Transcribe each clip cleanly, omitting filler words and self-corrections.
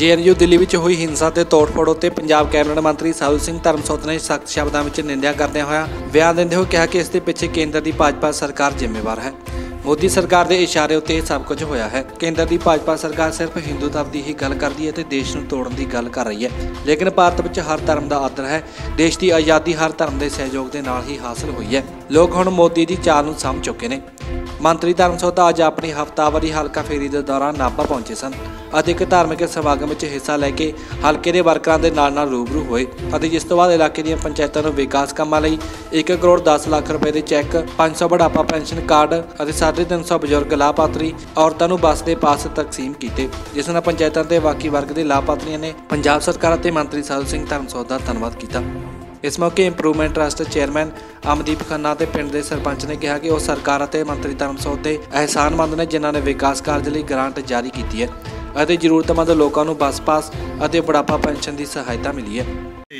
JNU Delhi ਵਿੱਚ ਹੋਈ ਹਿੰਸਾ ਤੇ ਤੋੜਫੋੜ ਉੱਤੇ ਪੰਜਾਬ ਕੈਬਨਿਟ ਮੰਤਰੀ ਸਾਧੂ ਸਿੰਘ ਧਰਮਸੋਤ ਨੇ ਸਖਤ ਸ਼ਬਦਾਂ ਵਿੱਚ ਨਿੰਦਿਆ ਕਰਦਿਆਂ ਹੋਇਆ ਬਿਆਨ ਦਿੰਦੇ ਹੋਏ ਕਿਹਾ ਕਿ ਇਸ ਦੇ ਪਿੱਛੇ ਕੇਂਦਰ ਦੀ ਭਾਜਪਾ ਸਰਕਾਰ ਜ਼ਿੰਮੇਵਾਰ ਹੈ। मोदी सरकार के इशारे उत्ते सब कुछ होया है। केंद्र की भाजपा सरकार सिर्फ हिंदुत्व की ही गल करती है तो देश नूं तोड़न की गल कर रही है, लेकिन भारत में हर धर्म का आदर है। देश की आज़ादी हर धर्म के सहयोग के नाल ही हासिल हुई है। लोग हुण मोदी की चाल नूं समझ चुके हैं। मंत्री धर्मसोत अज अपनी हफ्तावारी हल्का फेरी के दौरान नाभा पहुंचे सन और एक धार्मिक समागम में हिस्सा लैके हल्के के वर्करां दे नाल रूबरू होए और जिस तो बाद इलाके दी पंचायतों नूं विकास कामां लई 1 करोड़ 10 लाख रुपए के चैक, 500 बुढ़ापा पेंशन कार्ड और 350 बुजुर्ग लाभापात्री औरतों नूं बस के पास तकसीम किए, जिस नाल पंचायतों के बाकी वर्ग के लाभापात्रियों ने पंजाब सरकार और मंत्री साधू सिंह धर्मसोत का धन्नवाद किया। इस मौके improvement trust chairman Amdeep Khanna ते पिंड के सरपंच ने कहा कि वह सरकार और मंत्री धर्मसोत के एहसानमंद ने जिन्होंने विकास कार्य लिए ग्रांट जारी की है और जरूरतमंद लोगों को बस पास और बुढ़ापा पेंशन की सहायता मिली है।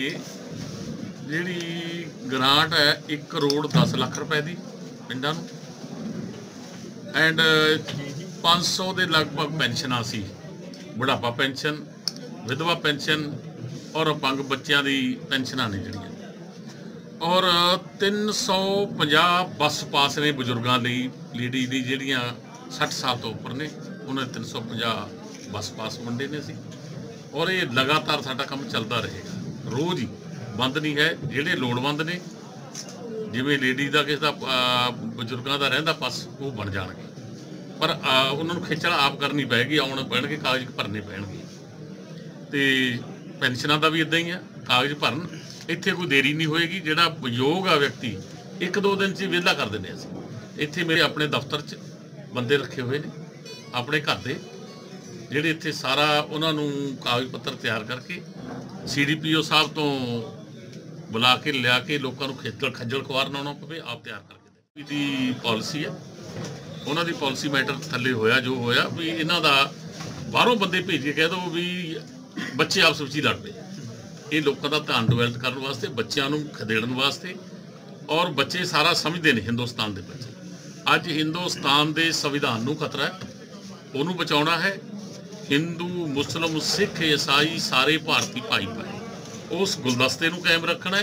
जी ग्रांट है 1 करोड़ 10 लाख रुपए की पिंडा एंड 500 के लगभग पेंशन सी, बुढ़ापा पेंशन, विधवा पेंशन और अपंग बच्चों की पेंशन ने जड़ियाँ और 350 बस पास ने बजुर्गों लेडी दी जड़ियाँ 60 साल तो उपर ने उन्हें 350 बस पास वंडे ने सी और ये लगातार साडा काम चलता रहेगा, रोज़ ही बंद नहीं है। जिहड़े लोड़वंद ने जिवें लेडी का किसी का बजुर्गों का रहिंदा पास वो बन जाणगे, पर उन्होंने खिचड़ आप करनी पैगी, आउण पैणगे, कागज़ भरने पैणगे ते पेंशनों का भी इदा ही है, कागज़ भरन इत्थे कोई देरी नहीं होएगी। जिहड़ा योग आ व्यक्ति 1-2 दिन च विहला कर देने असीं। इत्थे मेरे अपने दफ्तर च बंदे रखे हुए ने अपने घर दे जिहड़े इत्थे सारा उन्हां नूं कागज़ पत्तर तैयार करके CDPO साहब तो बुला के लिया के लोगों को खज्जल खुआर ना होना पवे, आप तैयार करके दी पॉलिसी है। उन्हां दी पॉलिसी मैटर थल्ले होया जो होया भी इन्हां दा बाहरों बंदे भेज के कह दो भी बच्चे आपस में ही लड़ पे। ये लोगों का ध्यान डिवेल्प करने वास्ते, बच्चों को खदेड़न वास्ते, और बच्चे सारा समझते हैं हिंदुस्तान के बच्चे। अज हिंदुस्तान के संविधान को खतरा है, उन्होंने बचाना है। हिंदू मुस्लिम सिख ईसाई सारे भारतीय भाई भाई उस गुलदस्ते को कायम रखना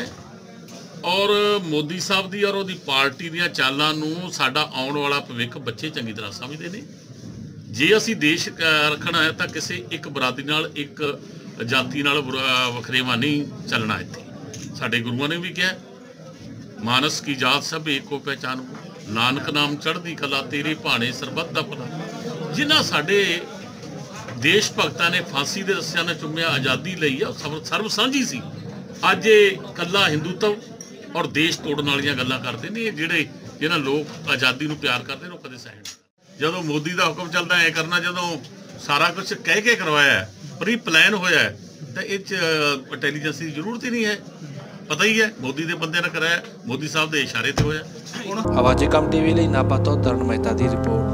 है और मोदी साहब की और वो पार्टी दी चालों को साडा आउण वाला भविख बच्चे चंगी तरह समझते हैं। जे असी देश रखना है तो किसी एक बरादरी नाल एक जाति नाल वखरेवा नहीं चलना। इत्थे साडे गुरुआं ने भी कहा मानस की जात सब एको पहचान, नानक नाम चढ़दी कला तेरे भाणे सरबत दा भला। जिन्हां साडे देश भगतां ने फांसी दे रस्सिਆਂ ने चुम्मिया आज़ादी लई आ सर्व सांझी सी। अज कला हिंदुत्व और देश तोड़न वालियां गल्लां करदे ने जिहड़े जिन्हां लोग आज़ादी नूं प्यार करदे ने, कदे सहण जदों मोदी का हुक्म चलता है करना, जदों सारा कुछ कह के करवाया है, प्री प्लान होया है, तो ये इंटैलीजेंस की जरूरत ही नहीं है। पता ही है मोदी के बंदे ने कराया, मोदी साहब के इशारे से होया। आवाज़ कम टीवी ਲਈ नाभा ਤੋਂ तरुण मेहता की रिपोर्ट।